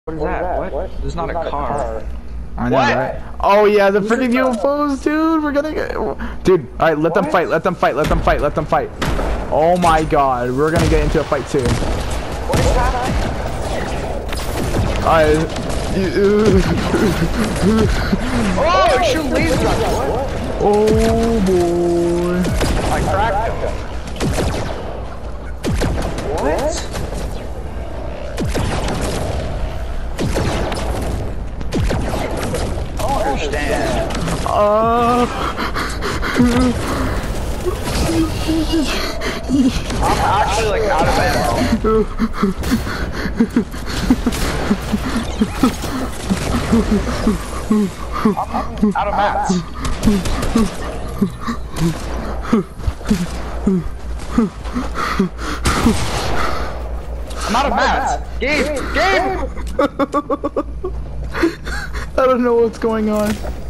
What is that? What? There's not a car. I know, right? Oh yeah, the freaking UFOs, dude. We're gonna get, dude. All right, let them fight. Let them fight. Let them fight. Let them fight. Oh my God, we're gonna get into a fight soon. What is that? Oh, shoot laser! Oh boy. I cracked him. What? I don't understand. I'm actually like out of ammo. I'm out of mats. I'm out of mats. Gabe! I don't know what's going on.